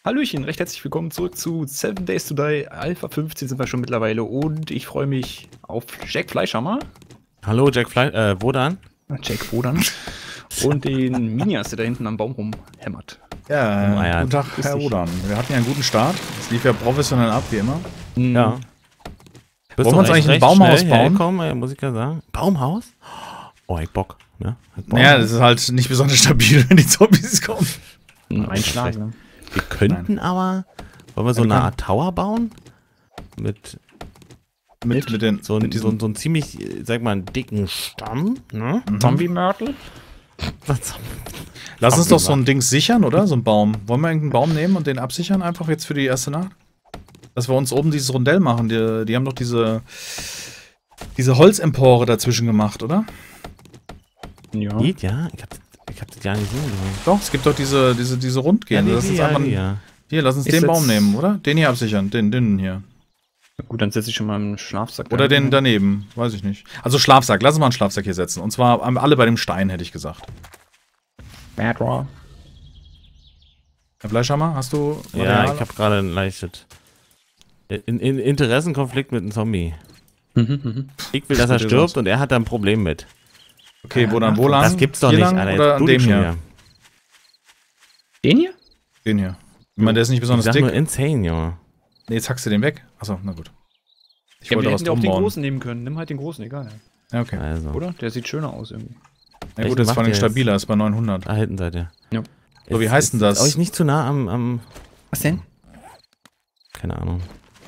Hallöchen, recht herzlich willkommen zurück zu 7 Days to Die. Alpha 15 sind wir schon mittlerweile und ich freue mich auf Jack Fleischhammer. Hallo, Jack Wodan. Jack Wodan. Und den Minias, der da hinten am Baum rumhämmert. Ja, guten Tag, Herr Wodan. Wir hatten ja einen guten Start. Es lief ja professionell ab, wie immer. Ja. Wollen wir uns eigentlich ein Baumhaus bauen? Herkommen, muss ich ja sagen. Baumhaus? Oh, ich Bock. Ne? Naja, das ist halt nicht besonders stabil, wenn die Zombies kommen. Einschlagen. Wir könnten aber... Wollen wir so eine Art Tower bauen? Mit so einen ziemlich, sag mal, einen dicken Stamm, ne? Zombie-Mörtel? Lass uns doch so ein Ding sichern, oder? So ein Baum. Wollen wir irgendeinen Baum nehmen und den absichern einfach jetzt für die erste Nacht? Dass wir uns oben dieses Rondell machen. Die haben doch diese Holzempore dazwischen gemacht, oder? Ja. Geht, ja? Ich hab das ja nicht so gesehen. Doch, es gibt doch diese Rundgehende. Hier, lass uns den Baum nehmen, oder? Den hier absichern. Den hier. Gut, dann setze ich schon mal einen Schlafsack. Oder den daneben. Weiß ich nicht. Also Schlafsack. Lass uns mal einen Schlafsack hier setzen. Und zwar alle bei dem Stein, hätte ich gesagt. Bad Raw. Herr Fleischhammer, hast du Material? Ja, ich habe gerade ein leichtes Interessenkonflikt mit einem Zombie. Ich will, dass er stirbt und er hat da ein Problem mit. Okay, wo lang? Das gibt's doch nicht, Alter. Oder an dem hier? Den hier? Den hier. Ich meine, der ist nicht besonders dick. Ich sag nur insane, Junge. Nee, jetzt hackst du den weg. Achso, na gut. Ich wollte was auch den großen nehmen können. Nimm halt den großen, egal. Ja, okay. Also. Oder? Der sieht schöner aus irgendwie. Ja gut, das ist vor allem stabiler, ist bei 900. Da hinten seid ihr. Ja. So, wie heißt denn das? Euch nicht zu nah am... Was denn? Keine Ahnung.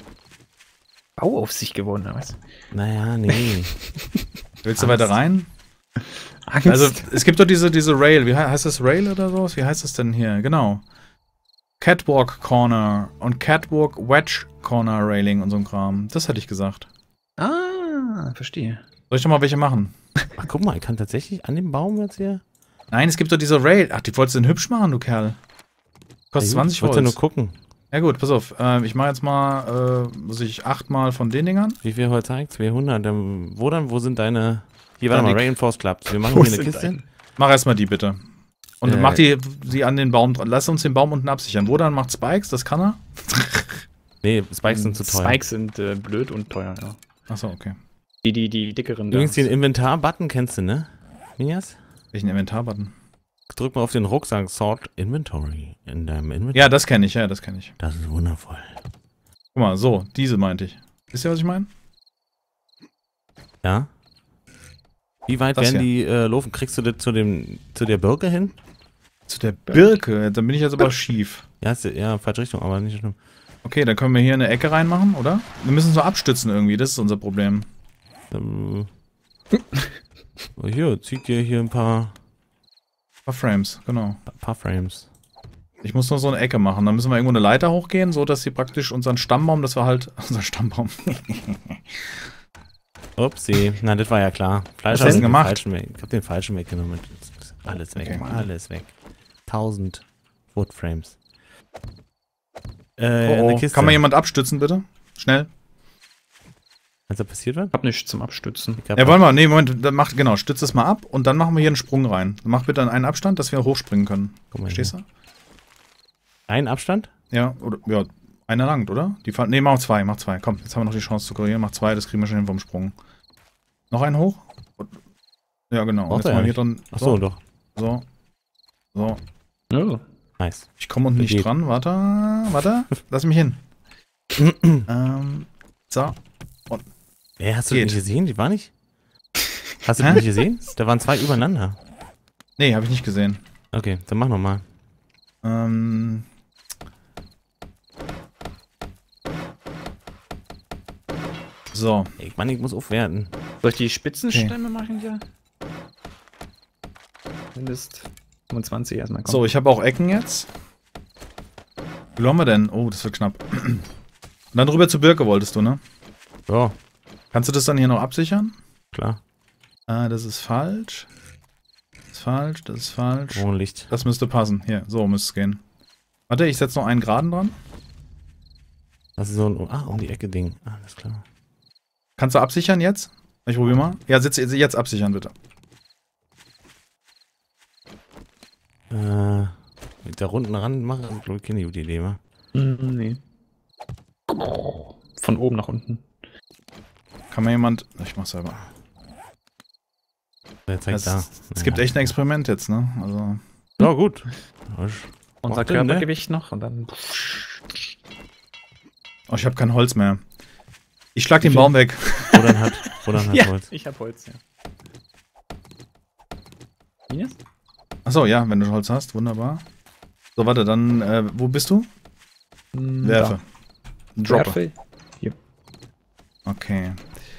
Bauaufsicht gewonnen, oder was? Naja, nee. Willst du weiter rein? Angst. Also, es gibt doch diese Rail. Wie heißt das? Rail oder sowas? Wie heißt das denn hier? Genau. Catwalk Corner und Catwalk Wedge Corner Railing und so ein Kram. Das hätte ich gesagt. Ah, verstehe. Soll ich doch mal welche machen? Ach, guck mal, ich kann tatsächlich an dem Baum jetzt hier... Nein, es gibt doch diese Rail. Ach, die wolltest du denn hübsch machen, du Kerl. Kostet 20 Holz. Ich wollte nur gucken. Ja gut, pass auf. Ich mache jetzt mal, 8 mal von den Dingern. Wie viel Holz zeigt? 200. Wo sind deine... Hier, warte mal, Reinforced Clubs. Wir machen hier eine Kiste. Mach erstmal die, bitte. Und mach die an den Baum dran. Lass uns den Baum unten absichern. Wo dann macht Spikes? Das kann er? Nee, Spikes sind zu teuer. Spikes sind blöd und teuer, ja. Achso, okay. Die dickeren. Übrigens, den Inventar-Button kennst du, ne? Minias? Welchen Inventar-Button? Drück mal auf den Rucksack, Sort Inventory in deinem Inventar. Ja, das kenne ich, Das ist wundervoll. Guck mal, so, diese meinte ich. Wisst ihr, was ich meine? Ja. Wie weit werden die laufen? Kriegst du das zu der Birke hin? Zu der Birke? Dann bin ich jetzt aber schief. Ja, falsche Richtung, aber nicht schlimm. Okay, dann können wir hier eine Ecke reinmachen, oder? Wir müssen so abstützen irgendwie, das ist unser Problem. Hier, zieht dir hier ein paar Frames, genau. Paar Frames. Ich muss nur so eine Ecke machen. Dann müssen wir irgendwo eine Leiter hochgehen, so dass sie praktisch unseren Stammbaum, das war halt unser Stammbaum. Upsi, na, das war ja klar. Was hast du gemacht? Ich hab den falschen weggenommen. Alles weg, Okay. Alles weg. 1000 Woodframes. Kann mal jemand abstützen, bitte? Schnell. Ist da passiert was? Ich hab nichts zum Abstützen. Ja, wollen wir. Nee, Moment. Dann genau, stützt es mal ab und dann machen wir hier einen Sprung rein. Mach bitte einen Abstand, dass wir hochspringen können. Verstehst du? Einen Abstand? Ja, oder, ja, einer langt, oder? Nee, mach zwei. Komm, jetzt haben wir noch die Chance zu korrigieren. Mach 2, das kriegen wir schon hin vom Sprung. Noch einen hoch? Ja, genau. Und jetzt mal hier dran. Achso, doch. So. Oh. Nice. Ich komme unten nicht dran. Warte. Lass mich hin. So. Und hast du den nicht gesehen? Die war nicht? Hast du den nicht gesehen? Da waren 2 übereinander. Nee, habe ich nicht gesehen. Okay, dann mach nochmal. So. Ich muss aufwerten. Soll ich die Spitzenstämme machen hier? Mindest 25 erstmal. So, ich habe auch Ecken jetzt. Wie viel haben wir denn? Oh, das wird knapp. Und dann rüber zur Birke wolltest du, ne? Ja. Kannst du das dann hier noch absichern? Klar. Das ist falsch. Das ist falsch. Oh, Licht. Das müsste passen. Hier, so müsste es gehen. Warte, ich setze noch einen geraden dran. Das ist so ein... um die Ecke Ding. Alles klar. Kannst du absichern jetzt? Ich probiere mal. Ja, jetzt absichern, bitte. da unten ran machen, ist, glaube ich, keine gute Idee, wa? Nee. Von oben nach unten. Kann mir jemand... Ich mach selber. Wer zeigt da? Es gibt echt ein Experiment jetzt, ne? Also... Ja, gut. Unser Körpergewicht noch und dann... Oh, ich habe kein Holz mehr. Ich schlag den Baum weg. Woran hat Ja, Holz? ich hab Holz, ja. Hier? Achso, ja, wenn du Holz hast, wunderbar. So, warte, dann, wo bist du? Werfe. Droppe. Werfe. Hier. Okay.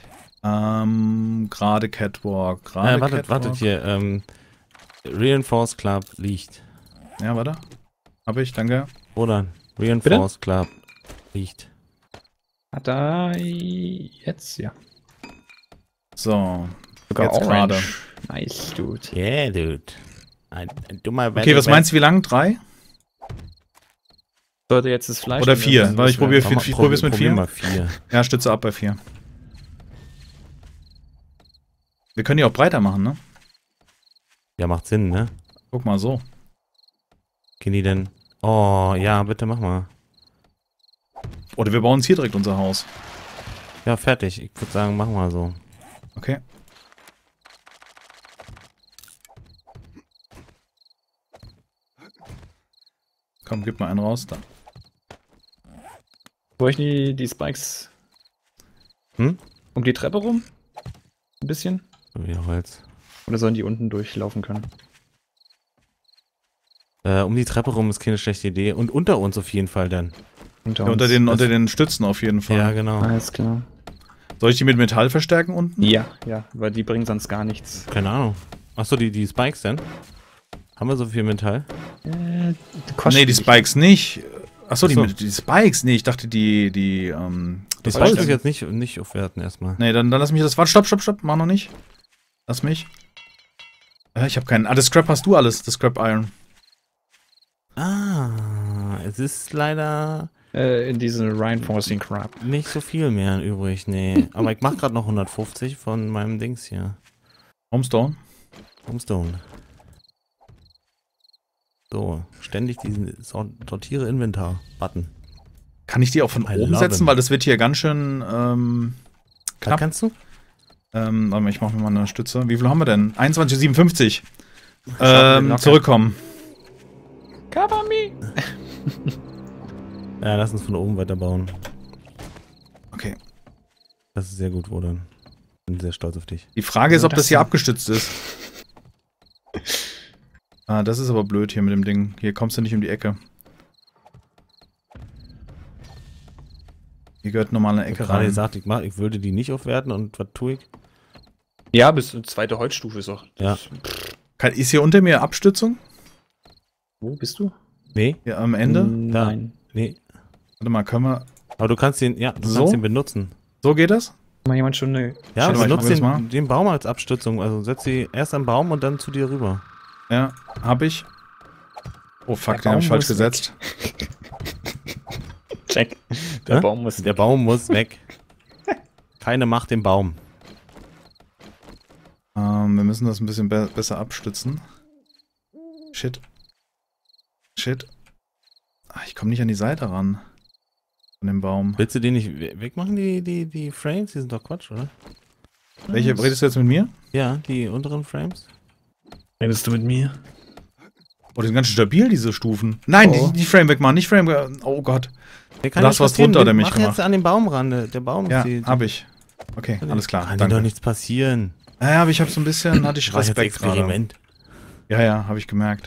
Gerade Catwalk. Wartet hier. Reinforced Club liegt. Ja, warte. Hab ich, danke. Oder Reinforced Club liegt. Hat da jetzt, ja. So. Sogar jetzt gerade. Nice, dude. Yeah, dude. Ein dummer Okay, was meinst du, wie lang? 3? Sollte jetzt das Fleisch... Oder 4? Weil ich probier's mit 4. Mal 4. Ja, stütze ab bei 4. Wir können die auch breiter machen, ne? Ja, macht Sinn, ne? Guck mal so. Gehen die denn? Oh, ja, bitte mach mal. Oder wir bauen uns hier direkt unser Haus. Ja, fertig. Ich würde sagen, mach mal so. Okay. Komm, gib mal einen raus. Da. Wo ich die Spikes... Hm? Um die Treppe rum? Ein bisschen? Wieder Holz. Oder sollen die unten durchlaufen können? Um die Treppe rum ist keine schlechte Idee. Und unter uns auf jeden Fall dann. Unter den Stützen auf jeden Fall. Ja, genau. Alles klar. Soll ich die mit Metall verstärken unten? Ja, weil die bringen sonst gar nichts. Keine Ahnung. Achso, die Spikes denn? Haben wir so viel Metall? Nee, die Spikes nicht. Achso, die Spikes? Nee, ich dachte die Spikes ist jetzt nicht aufwerten erstmal. Nee, dann lass mich das... Warte, stopp, mach noch nicht. Lass mich. Ich habe keinen... das Scrap hast du alles, das Scrap Iron. Es ist leider... in diesen Reinforcing Crap. Nicht so viel mehr übrig, nee. Aber ich mach gerade noch 150 von meinem Dings hier. Homestone? Homestone. So, ständig diesen Sortiere Inventar-Button. Kann ich die auch von oben setzen? Weil das wird hier ganz schön knapp. Was kannst du? Warte mal, ich mache mir mal eine Stütze. Wie viel haben wir denn? 21,57. Zurückkommen. Cover me! Ja, lass uns von oben weiterbauen. Okay. Das ist sehr gut, Wodan. Bin sehr stolz auf dich. Die Frage ist, ob das hier abgestützt ist. Das ist aber blöd hier mit dem Ding. Hier kommst du nicht um die Ecke. Hier gehört normal eine Ecke rein. Ich habe gesagt, ich würde die nicht aufwerten und was tue ich? Ja, bis zur zweite Holzstufe ist auch. Ja. Ist hier unter mir Abstützung? Wo bist du? Nee. Ja, am Ende? Nein. Nee. Warte mal, können wir... Aber du kannst den, kannst den benutzen. So geht das? Mal jemand schon eine... Ja, Warte mal, benutzt den Baum als Abstützung. Also setz sie erst am Baum und dann zu dir rüber. Ja, hab ich. Oh fuck, den hab ich falsch gesetzt. Check. Der Baum muss weg. Keine Macht dem Baum. Wir müssen das ein bisschen besser abstützen. Shit. Ich komme nicht an die Seite ran. Von dem Baum. Willst du den nicht wegmachen, die Frames? Die sind doch Quatsch, oder? Welche redest du jetzt mit mir? Ja, die unteren Frames. Redest du mit mir? Oh, die sind ganz stabil, diese Stufen. Nein, die Frame wegmachen, nicht Frame. Oh Gott. Da ist was drunter, der mich gemacht. Mach jetzt an den Baum ran. Der Baum ja, ist hab ich. Okay, alles klar. Kann dir doch nichts passieren. Ja, aber ich hab so ein bisschen, hatte ich Respekt Experiment. Gerade. Ja, habe ich gemerkt.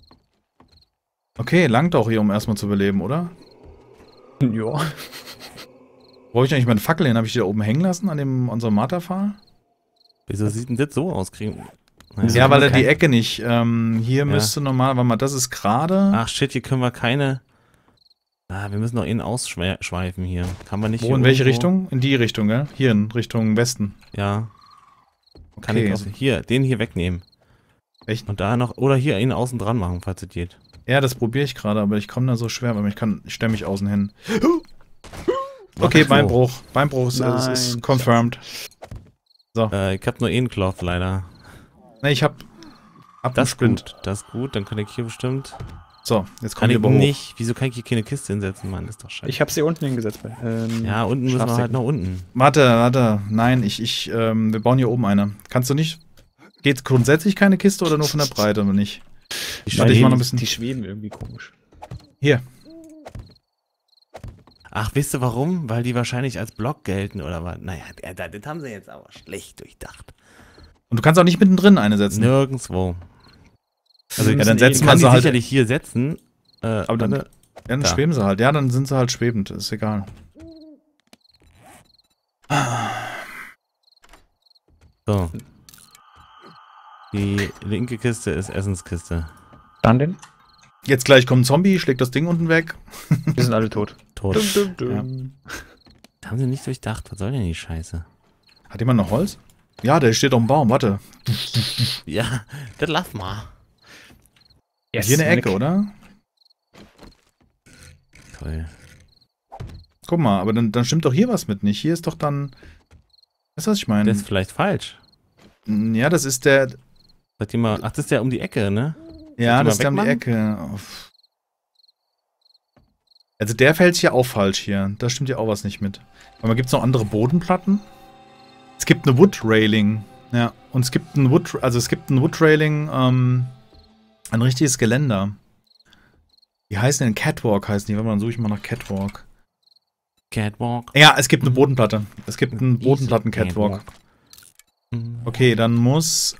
Okay, langt auch hier, um erstmal zu überleben, oder? Ja. Wo hab ich eigentlich meine Fackel hin? Habe ich die da oben hängen lassen, an unserem Marterpfahl? Wieso sieht denn das so aus? Ja, weil er die Ecke nicht. Hier müsste normal, warte mal, das ist gerade. Ach shit, hier können wir keine. Wir müssen noch innen ausschweifen hier. Kann man nicht. Wo, in welche Richtung? In die Richtung, gell? Hier in Richtung Westen. Ja. Kann ich hier, den hier wegnehmen. Echt? Und da noch, oder hier innen außen dran machen, falls es geht. Ja, das probiere ich gerade, aber ich komme da so schwer, weil ich stemme mich außen hin. Okay, Beinbruch. Beinbruch ist confirmed. So. Ich hab nur Cloth leider. Ne, ich hab das gut. Das ist gut, dann kann ich hier bestimmt. So, jetzt Kann kommt ich ihr aber hoch. nicht. Wieso kann ich hier keine Kiste hinsetzen, Mann? Das ist doch scheiße. Ich hab's hier unten hingesetzt. Ja, unten müssen wir halt nach unten. Warte. Nein, wir bauen hier oben eine. Kannst du nicht? Geht grundsätzlich keine Kiste oder nur von der Breite oder nicht? Die Warte, ich mach noch ein schweben. bisschen. Die schweben irgendwie komisch. Hier. Ach, wisst ihr warum? Weil die wahrscheinlich als Block gelten oder was? Naja, das haben sie jetzt aber schlecht durchdacht. Und du kannst auch nicht mittendrin eine setzen. Nirgendwo. Also Ja, dann setzen wir kann sie die halt. sicherlich hier setzen. Aber dann, warte. dann Da. schweben sie halt. Ja, dann sind sie halt schwebend. Ist egal. So. Die linke Kiste ist Essenskiste. Dann denn? Jetzt gleich kommt ein Zombie, schlägt das Ding unten weg. Wir sind alle tot. Tot. Ja. Das haben sie nicht durchdacht. Was soll denn die Scheiße? Hat jemand noch Holz? Ja, der steht auf dem Baum. Warte. Ja, das lass mal. Yes, Hier eine Ecke, oder? Toll. Guck mal, aber dann stimmt doch hier was mit nicht. Hier ist doch dann. Weißt du, was ich meine? Das ist vielleicht falsch. Ja, das ist der. Sagt ihr mal, ach, das ist ja um die Ecke, ne? Ja, Soll ich das ist mal der um die Ecke. Also der fällt hier auch falsch hier. Da stimmt ja auch was nicht mit. Aber gibt es noch andere Bodenplatten? Es gibt eine Wood Railing. Ja, und es gibt ein Wood Railing, ein richtiges Geländer. Wie heißen denn? Catwalk heißen die. Warte mal, dann suche ich mal nach Catwalk. Catwalk. Ja, es gibt eine Bodenplatte. Es gibt einen Bodenplatten-Catwalk. Okay, dann muss,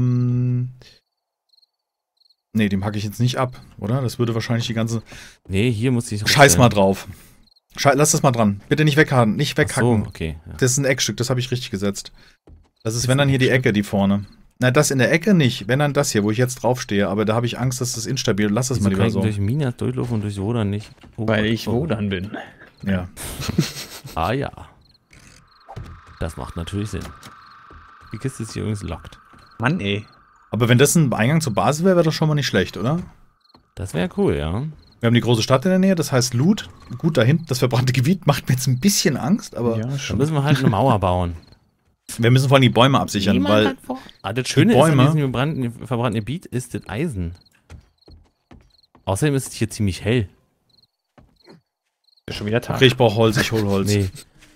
nee, den packe ich jetzt nicht ab, oder? Das würde wahrscheinlich die ganze... Nee, hier muss ich... Scheiß mal drauf. Lass das mal dran. Bitte nicht weghaken. Nicht weghacken. Ach so, okay. Ja. Das ist ein Eckstück, das habe ich richtig gesetzt. Das ist, wenn dann hier die Ecke, die vorne. Na, das in der Ecke nicht. Wenn dann das hier, wo ich jetzt draufstehe. Aber da habe ich Angst, dass das instabil ist. Lass das mal lieber so. Durch Minas durchlaufen und durch Wodan nicht. Oh, Weil ich Wodan bin. Ja. Ah ja. Das macht natürlich Sinn. Die Kiste ist hier übrigens locked. Mann, ey. Aber wenn das ein Eingang zur Basis wäre, wäre das schon mal nicht schlecht, oder? Das wäre cool, ja. Wir haben die große Stadt in der Nähe, das heißt Loot. Gut, da hinten, das verbrannte Gebiet macht mir jetzt ein bisschen Angst, aber Ja, Dann schon. müssen wir halt eine Mauer bauen. wir müssen vor allem die Bäume absichern, weil Das Schöne die ist an Bäume- diesem verbrannten Gebiet ist das Eisen. Außerdem ist es hier ziemlich hell. Ist schon wieder Tag. okay, ich brauche Holz, ich hole Holz. Nee.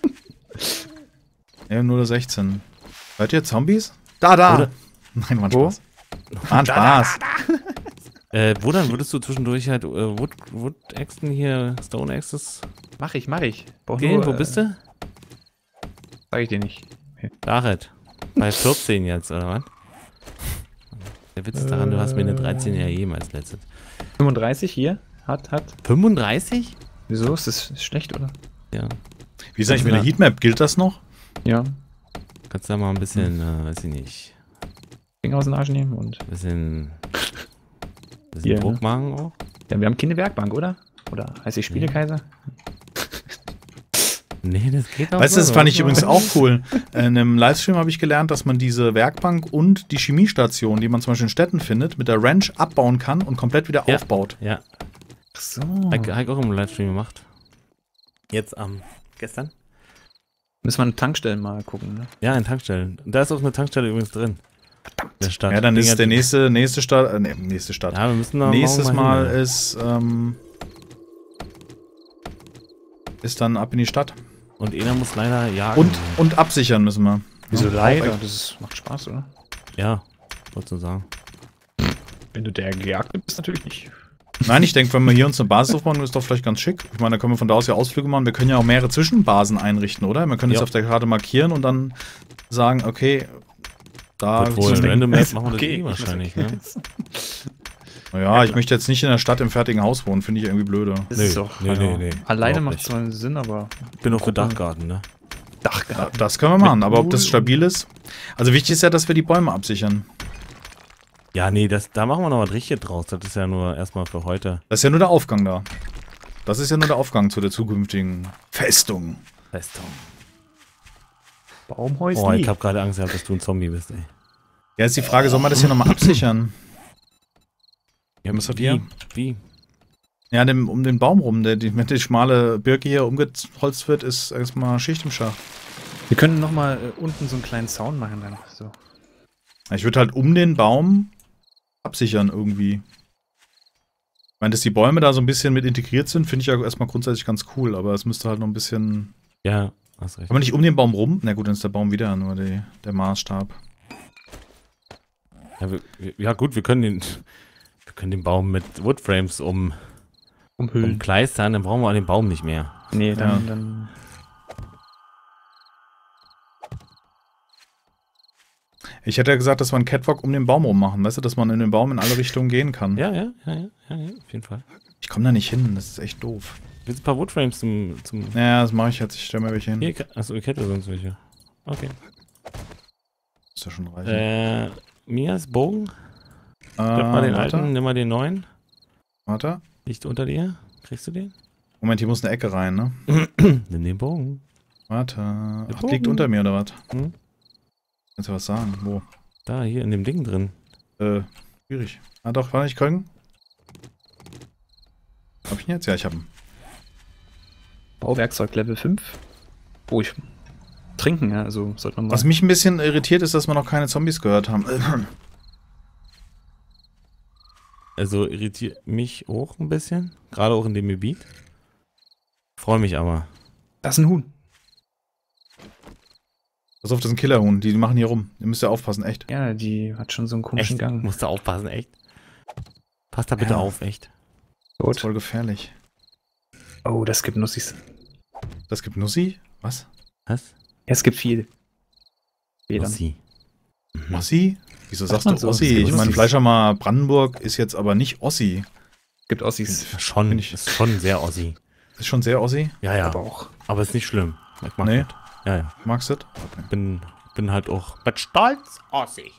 Ja, nur 16. Hört ihr Zombies? Da! Oder- Nein, war ein Wo? Spaß. War ein Spaß. Wodan würdest du zwischendurch halt Wood-Äxten hier, Stone-Axes Mach ich. Brauch gehen? nur, Wo bist du? Sag ich dir nicht. Daret. Bei 14 jetzt, oder was? Der Witz ist daran, du hast mir eine 13 ja jemals letztes. 35 hier. Hat. 35? Wieso? Ist das schlecht, oder? Ja. Wie sag ich mit der Heatmap? Gilt das noch? Ja. Kannst du da mal ein bisschen, weiß ich nicht, Finger aus dem Arsch nehmen und. bisschen Hier, Druck ne? machen auch? Ja, wir haben keine Werkbank, oder? Oder heißt die Spielekaiser? Nee, das geht auch Weißt du, so, das fand ich oder? übrigens auch cool. In einem Livestream habe ich gelernt, dass man diese Werkbank und die Chemiestation, die man zum Beispiel in Städten findet, mit der Wrench abbauen kann und komplett wieder Ja. aufbaut. Ja, Ach so. hab ich auch im Livestream gemacht. Jetzt gestern? Müssen wir an Tankstellen mal gucken, ne? Ja, in Tankstellen. Da ist auch eine Tankstelle übrigens drin. In der Stadt. Ja, dann ist der Dinger- nächste Stadt. Nächste Stadt. Ja, wir müssen da Nächstes morgen Mal hin. ist dann ab in die Stadt. Und einer muss leider jagen. Und absichern müssen wir. Wieso Ja, leider? auch Das macht Spaß, oder? Ja, wollte ich sagen. Wenn du der Gejagte bist, natürlich nicht. Nein, ich denke, wenn wir hier uns eine Basis aufbauen, ist doch vielleicht ganz schick. Ich meine, da können wir von da aus ja Ausflüge machen. Wir können ja auch mehrere Zwischenbasen einrichten, oder? Wir können es Ja. auf der Karte markieren und dann sagen, okay, da Wird wohl ist das in Ding. Random Map machen wir das Okay. wahrscheinlich, ne? Naja, ich möchte jetzt nicht in der Stadt im fertigen Haus wohnen, finde ich irgendwie blöde. Das Nee, ist doch. nee. Alleine Überhaupt macht nicht. zwar Sinn, aber. Ich bin auch für Dachgarten, ne? Dachgarten. Das können wir machen, Mit aber ob das Pool stabil ist. Also wichtig ist ja, dass wir die Bäume absichern. Ja, nee, da machen wir noch was richtig draus. Das ist ja nur erstmal für heute. Das ist ja nur der Aufgang da. Das ist ja nur der Aufgang zu der zukünftigen Festung. Festung. Baumhäuschen. Oh, ich hab gerade Angst gehabt, dass du ein Zombie bist, ey. Ja, ist die Frage, soll man das hier nochmal absichern? Ja, Was habt ihr? Wie? Ja, um den Baum rum, wenn die schmale Birke hier umgeholzt wird, ist erstmal Schicht im Schacht. Wir können nochmal unten so einen kleinen Zaun machen dann. So. Ich würde halt um den Baum absichern irgendwie. Ich meine, dass die Bäume da so ein bisschen mit integriert sind, finde ich ja erstmal grundsätzlich ganz cool, aber es müsste halt noch ein bisschen... Ja, hast recht. Kann man nicht um den Baum rum? Na gut, dann ist der Baum wieder nur der Maßstab. Ja, gut, wir können den Baum mit Woodframes umkleistern, dann brauchen wir den Baum nicht mehr. Nee, dann... Ich hätte ja gesagt, dass wir einen Catwalk um den Baum rum machen, weißt du, dass man in den Baum in alle Richtungen gehen kann. Ja, auf jeden Fall. Ich komme da nicht hin, das ist echt doof. Willst du ein paar Woodframes zum... Ja, das mache ich jetzt, ich stelle mir welche hin. Hier, achso, ich hätte sonst welche. Okay. Ist ja schon reichen. Mias Bogen? Bleib mal den alten, nimm mal den neuen. Warte. Liegt unter dir. Kriegst du den? Moment, hier muss eine Ecke rein, ne? Nimm den Bogen. Warte. Ach, liegt unter mir, oder was? Hm? Kannst du was sagen? Wo? Da, hier in dem Ding drin. Schwierig. Ah doch, war nicht können? Hab ich ihn jetzt? Ja, ich hab ihn. Bauwerkzeug Level 5. Oh, ich... Trinken, ja, also sollte man mal... Was mich ein bisschen irritiert ist, dass wir noch keine Zombies gehört haben. Also irritiert mich auch ein bisschen. Gerade auch in dem Gebiet. Freue mich aber. Das ist ein Huhn. Pass auf, das ist ein Killerhuhn. Die machen hier rum. Ihr müsst ja aufpassen, echt. Ja, die hat schon so einen komischen Echt? Gang. Musst du aufpassen, echt. Pass da bitte Ja. auf, echt. Das ist voll gefährlich. Oh, das gibt Nussis. Das gibt Nussi? Was? Was? Ja, es gibt viel. Federn. Ossi. Ossi? Wieso sagst man du so? Ossi? Es gibt Ich meine, Ossis. Fleischermar Brandenburg ist jetzt aber nicht Ossi. Es gibt Ossis. Schon, ist schon sehr Ossi. Ist schon sehr Ossi? Ja, ja. Aber auch. Aber ist nicht schlimm. Ich mag Nee. das. Ja, ja. Magst du das? Bin halt auch mit Stolz Ossi.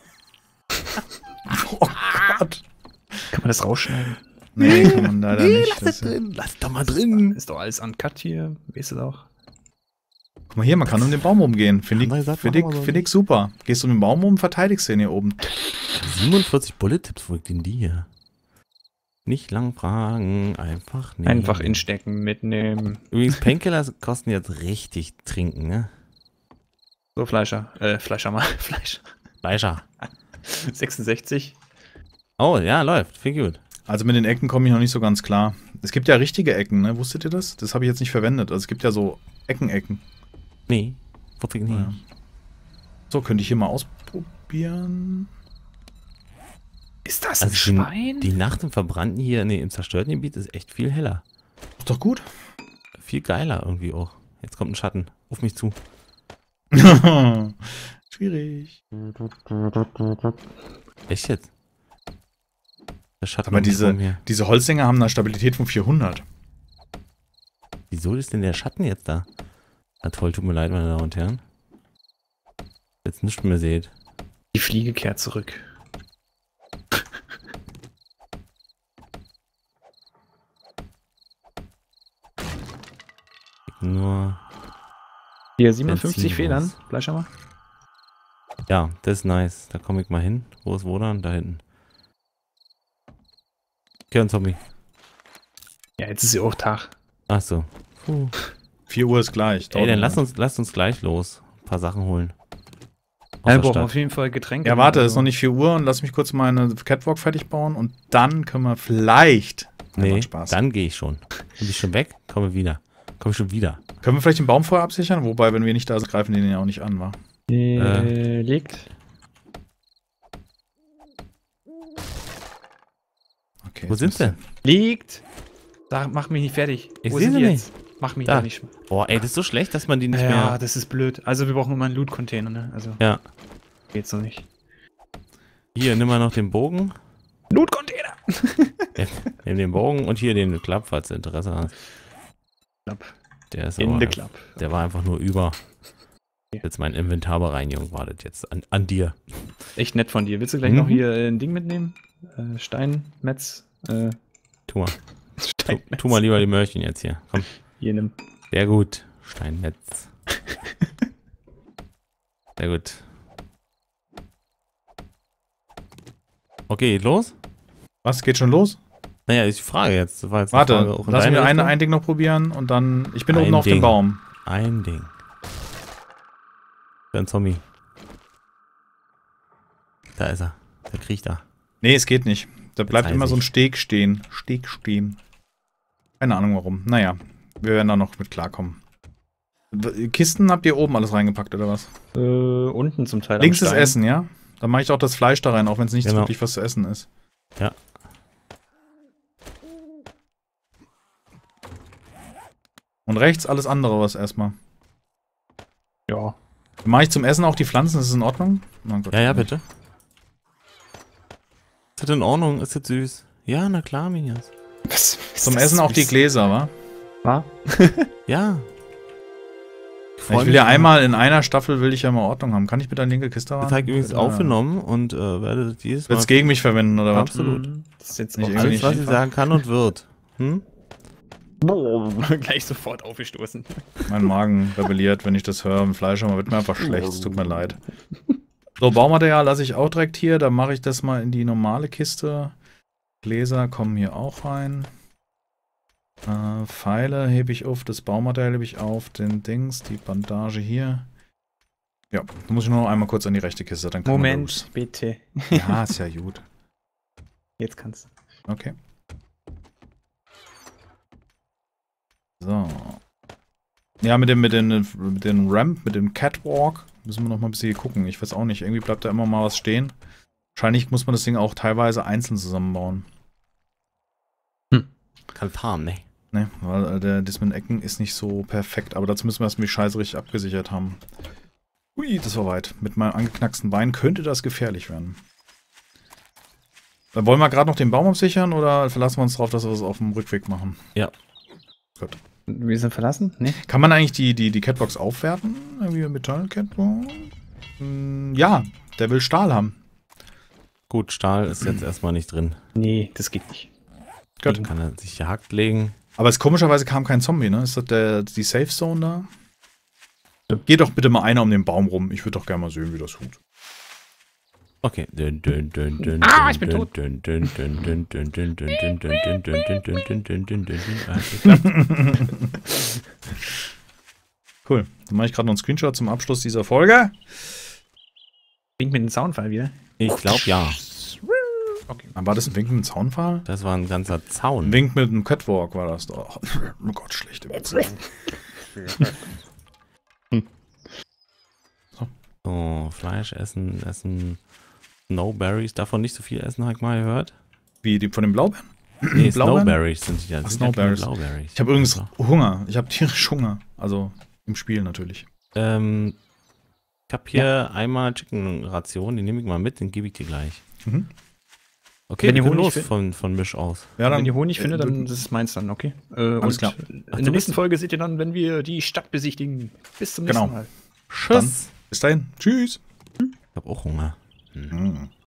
Oh Gott. Kann man das rausschneiden? Nee, kann man leider nicht. Lass Das das drin. Lass doch mal drin. Ist doch alles uncut hier. Weißt du doch. Guck mal hier, man kann um den Baum rumgehen. Finde Haben wir ich, gesagt, find ich, machen wir so find ich super. Gehst um den Baum rum, verteidigst den hier oben. 47 Bullet-Tipps, wo liegen die hier? Nicht lang fragen, einfach nehmen. Einfach instecken, mitnehmen. Übrigens, Painkiller kosten jetzt richtig trinken, ne? So, Fleischer mal. Fleisch. Fleischer. 66. Oh, ja, läuft. Viel gut. Also mit den Ecken komme ich noch nicht so ganz klar. Es gibt ja richtige Ecken, ne? Wusstet ihr das? Das habe ich jetzt nicht verwendet. Also es gibt ja so Ecken. Nee, wusste ich nicht. Ja. So, könnte ich hier mal ausprobieren. Ist das ein Also Schwein? die Nacht im Verbrannten hier, nee, im zerstörten Gebiet ist echt viel heller. Ist doch gut. Viel geiler irgendwie auch. Jetzt kommt ein Schatten. Auf mich zu. Schwierig. Echt jetzt? Der Schatten Aber um mich rum hier. diese Holzdinger haben eine Stabilität von 400. Wieso ist denn der Schatten jetzt da? Na toll, tut mir leid, meine Damen und Herren. Jetzt nichts mehr seht. Die Fliege kehrt zurück. Nur. Hier, 57 Benzin Federn. raus. Fleischer mal. Ja, das ist nice. Da komme ich mal hin. Wo ist Wodan? Da hinten. Okay, ein Zombie. Ja, jetzt ist ja auch Tag. Ach so. 4 Uhr ist gleich. Ey, dann lasst uns gleich los. Ein paar Sachen holen. Aus Ja, wir der brauchen Stadt. auf jeden Fall Getränke. Ja, warte, es ist Also, noch nicht 4 Uhr und lass mich kurz meine Catwalk fertig bauen und dann können wir vielleicht. Nee, macht Spaß. dann gehe ich schon. Bin ich schon weg? Komme wieder. Komme ich schon wieder. Können wir vielleicht den Baum vorher absichern? Wobei, wenn wir nicht da sind, greifen die den ja auch nicht an, wa? Liegt. Okay. Wo sind sie? Liegt. Da, mach mich nicht fertig. Ich Wo seh sind sie die nicht. jetzt? Mach mich Da. da nicht. Boah, ey, das ist so schlecht, dass man die nicht Ja, mehr... das ist blöd. Also wir brauchen immer einen Loot-Container, ne? Also Ja. geht's noch nicht. Hier, nimm mal noch den Bogen. Loot-Container! Nimm den Bogen und hier den Klapp, falls du Interesse hast. Klapp. Der ist In aber, the Club. der war einfach nur über. Jetzt mein Inventarbereinigung wartet jetzt an dir. Echt nett von dir. Willst du gleich noch hier ein Ding mitnehmen? Steinmetz. Tu mal. Steinmetz. Tu mal lieber die Möhrchen jetzt hier. Komm. Hier nimm. Sehr gut. Steinmetz. Sehr gut. Okay, los? Was, geht schon los? Naja, ich frage jetzt. Das war jetzt eine Frage Warte, auch in lass deine mir Richtung. ein Ding noch probieren und dann. Ich bin Ein oben auf Ding. dem Baum. Ein Ding. Ein Zombie. Da ist er. Der kriecht da. Nee, es geht nicht. Da bleibt immer so ein Steg stehen. Steg stehen. Keine Ahnung warum. Naja, wir werden da noch mit klarkommen. Kisten habt ihr oben alles reingepackt, oder was? Unten zum Teil. Links ist Essen, ja? Dann mache ich auch das Fleisch da rein, auch wenn es nicht wirklich was zu essen ist. Ja. Und rechts alles andere was erstmal. Ja. Mache ich zum Essen auch die Pflanzen, ist es in Ordnung? Oh Gott, ja, bitte. Ist das in Ordnung? Ist das süß? Ja, na klar, Minias. Zum Essen auch die Gläser, wa? Wa? Ja. Ich will ja einmal in einer Staffel will ich ja mal Ordnung haben. Kann ich bitte eine linke Kiste haben? Das habe ich übrigens aufgenommen und werde das jedes Mal... Wird's gegen mich verwenden, oder was? Absolut. Das ist jetzt Nicht Alles, was ich sagen kann und wird. Hm? Gleich sofort aufgestoßen. Mein Magen rebelliert, wenn ich das höre. Im Fleisch wird mir einfach schlecht. Es tut mir leid. So, Baumaterial lasse ich auch direkt hier. Dann mache ich das mal in die normale Kiste. Gläser kommen hier auch rein. Pfeile hebe ich auf. Das Baumaterial hebe ich auf. Den Dings, die Bandage hier. Ja, da muss ich nur noch einmal kurz an die rechte Kiste. Dann kann Moment, bitte. Ja, ist ja gut. Jetzt kannst du. Okay. So. Ja, mit dem Ramp, mit dem Catwalk müssen wir noch mal ein bisschen gucken. Ich weiß auch nicht. Irgendwie bleibt da immer mal was stehen. Wahrscheinlich muss man das Ding auch teilweise einzeln zusammenbauen. Kann fahren, ne? Ne, weil das mit den Ecken ist nicht so perfekt. Aber dazu müssen wir erstmal die Scheiße richtig abgesichert haben. Ui, das war weit. Mit meinem angeknacksten Bein könnte das gefährlich werden. Dann wollen wir gerade noch den Baum absichern oder verlassen wir uns darauf, dass wir es auf dem Rückweg machen? Ja. Gut. Wir sind verlassen? Nee. Kann man eigentlich die Catbox aufwerten? Irgendwie Metall-Catbox? Ja, der will Stahl haben. Gut, Stahl ist jetzt erstmal nicht drin. Nee, das geht nicht. Gut. Kann er sich gehackt legen. Aber komischerweise kam kein Zombie, ne? Ist das die Safe Zone da? Ja. Geh doch bitte mal einer um den Baum rum. Ich würde doch gerne mal sehen, wie das tut. Okay. Ich bin tot. Cool. Dann mache ich gerade noch einen Screenshot zum Abschluss dieser Folge. Wink mit dem Soundfall wieder. Ich glaube ja. Okay. War das ein Wink mit einem Zaunpfahl? Das war ein ganzer Zaun. Ein Wink mit einem Catwalk war das doch. Oh Gott, schlechte Witze. So, Fleisch essen. Snowberries. Davon nicht so viel essen, habe ich mal gehört. Wie, die von den Blaubeeren? Nee, Snowberries sind die ja. Snowberries. Blauberries. Ich habe übrigens Hunger. Ich habe tierisch Hunger. Also im Spiel natürlich. Ich habe hier einmal Chicken-Ration. Die nehme ich mal mit, den gebe ich dir gleich. Mhm. Okay, wenn wir ihr können Honig los von Misch aus. Ja, dann, wenn ihr Honig findet, dann das ist meins dann, okay? Alles klar. In der nächsten Folge seht ihr dann, wenn wir die Stadt besichtigen. Bis zum nächsten Mal. Tschüss. Bis dahin. Tschüss. Ich habe auch Hunger. Mhm.